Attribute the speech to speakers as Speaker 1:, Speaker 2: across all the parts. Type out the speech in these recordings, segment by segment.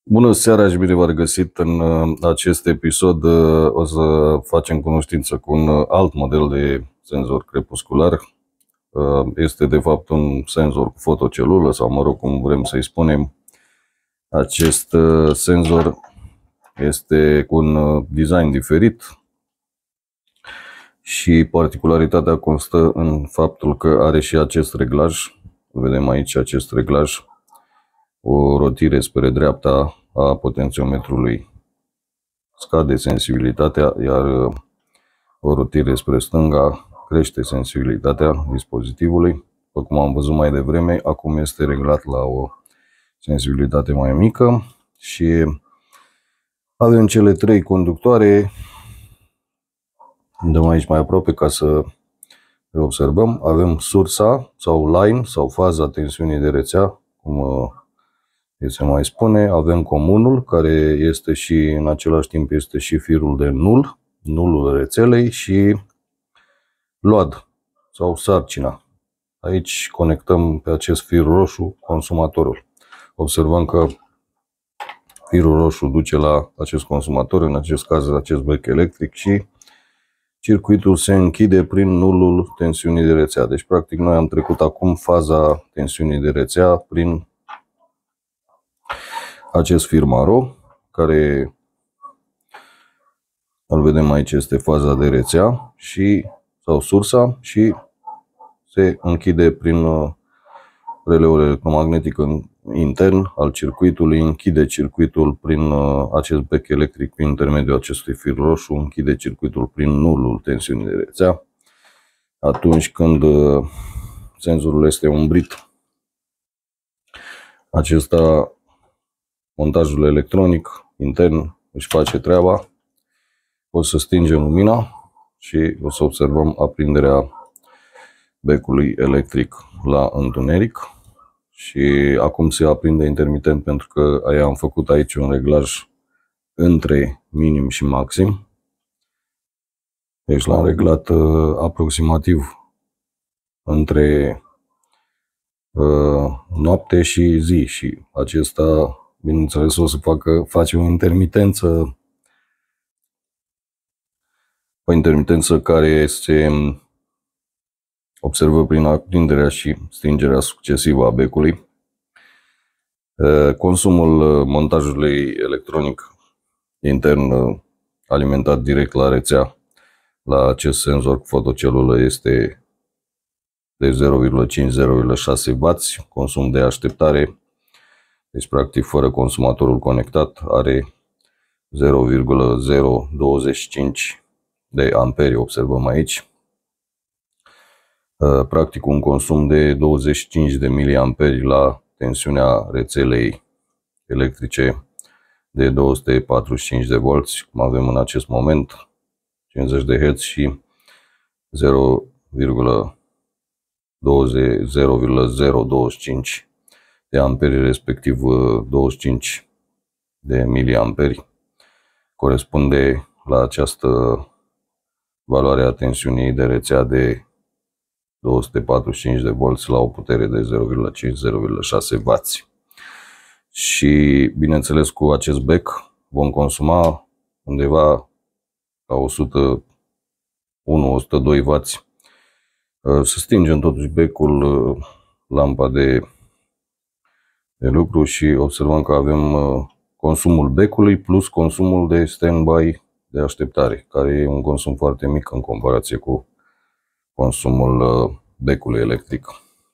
Speaker 1: Bună seara și bine v-am regăsit în acest episod. O să facem cunoștință cu un alt model de senzor crepuscular. Este de fapt un senzor cu fotocelulă sau mă rog cum vrem să-i spunem. Acest senzor este cu un design diferit și particularitatea constă în faptul că are și acest reglaj. Vedem aici acest reglaj, o rotire spre dreapta a potențiometrului scade sensibilitatea, iar o rotire spre stânga crește sensibilitatea dispozitivului. După cum am văzut mai devreme, acum este reglat la o sensibilitate mai mică și avem cele trei conductoare. Dăm aici mai aproape ca să observăm. Avem sursa sau line sau faza tensiunii de rețea, cum se mai spune. Avem comunul, care este și în același timp este și firul de nulul rețelei, și load sau sarcina. Aici conectăm pe acest fir roșu consumatorul. Observăm că firul roșu duce la acest consumator, în acest caz acest bec electric, și circuitul se închide prin nulul tensiunii de rețea. Deci practic noi am trecut acum faza tensiunii de rețea prin acest fir maro, care îl vedem aici, este faza de rețea sau sursa, și se închide prin releul electromagnetic intern al circuitului, închide circuitul prin acest bec electric prin intermediul acestui fir roșu, închide circuitul prin nulul tensiunii de rețea. Atunci când senzorul este umbrit, acesta, montajul electronic intern, își face treaba. O să stingem lumina și o să observăm aprinderea becului electric la întuneric. Și acum se aprinde intermitent pentru că am făcut aici un reglaj între minim și maxim. Deci l-am reglat aproximativ între noapte și zi, și acesta, bineînțeles, o să face o intermitență care se observă prin aprinderea și stingerea succesivă a becului. Consumul montajului electronic intern alimentat direct la rețea la acest senzor cu fotocelulă este de 0,5-0,6W, consum de așteptare. Deci practic fără consumatorul conectat are 0,025 de amperi, observăm aici. Practic un consum de 25 de miliamperi la tensiunea rețelei electrice de 245 de volți, cum avem în acest moment, 50 de Hz, și 0,025 de amperi, respectiv 25 de miliamperi, corespunde la această valoare a tensiunii de rețea de 245 de volți la o putere de 0,5-0,6W. Și bineînțeles, cu acest bec vom consuma undeva la 101-102W. Să stingem totuși becul, lampa de lucru, și observăm că avem consumul becului plus consumul de standby de așteptare, care e un consum foarte mic în comparație cu consumul becului electric,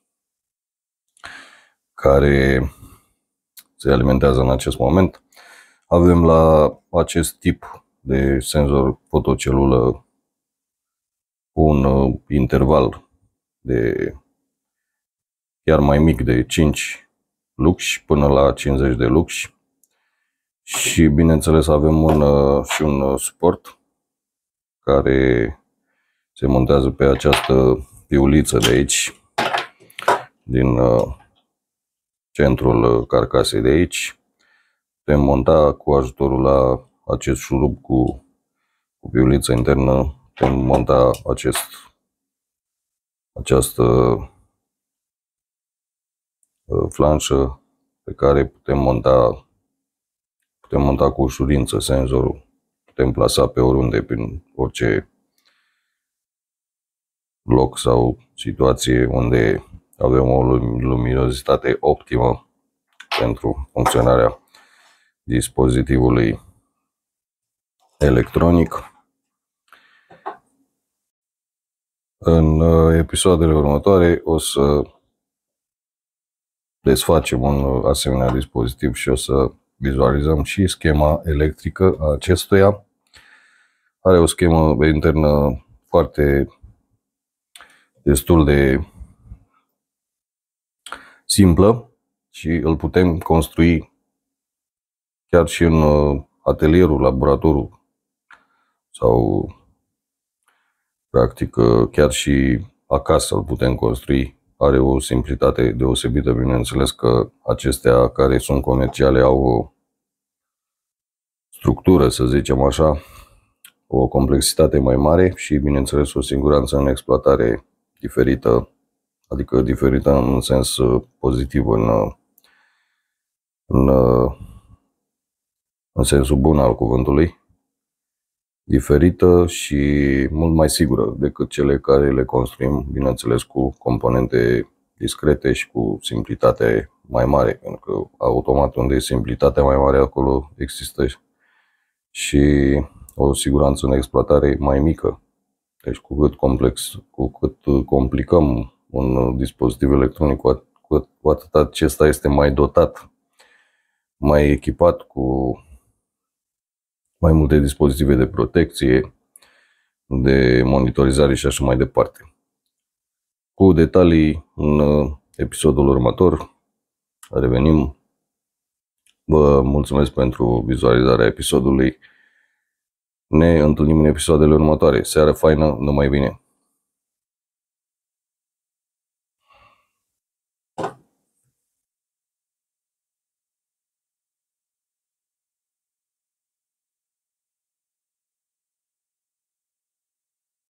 Speaker 1: care se alimentează în acest moment. Avem la acest tip de senzor fotocelulă un interval de chiar mai mic de 5 lux până la 50 de lux, și bineînțeles avem și un suport care se montează pe această piuliță de aici, din centrul carcasei de aici. Putem monta cu ajutorul la acest șurub cu piuliță internă, putem monta această flanșă pe care putem monta putem monta cu ușurință senzorul, putem plasa pe oriunde, prin orice loc sau situație unde avem o luminozitate optimă pentru funcționarea dispozitivului electronic. În episoadele următoare o să desfacem un asemenea dispozitiv și o să vizualizăm și schema electrică a acestuia. Are o schemă internă destul de simplă și îl putem construi chiar și în atelierul, laboratorul sau practic chiar și acasă îl putem construi. Are o simplitate deosebită, bineînțeles că acestea care sunt comerciale au o structură, să zicem așa, o complexitate mai mare și, bineînțeles, o siguranță în exploatare diferită, adică diferită în sens pozitiv, în sensul bun al cuvântului, diferită și mult mai sigură decât cele care le construim, bineînțeles, cu componente discrete și cu simplitate mai mare, pentru că automat unde e simplitatea mai mare, acolo există și o siguranță în exploatare mai mică. Deci cu cât complicăm un dispozitiv electronic, cu atât acesta este mai dotat, mai echipat cu mai multe dispozitive de protecție, de monitorizare și așa mai departe. Cu detalii în episodul următor. Revenim. Vă mulțumesc pentru vizualizarea episodului. Ne întâlnim în episoadele următoare. Seară faină, numai bine!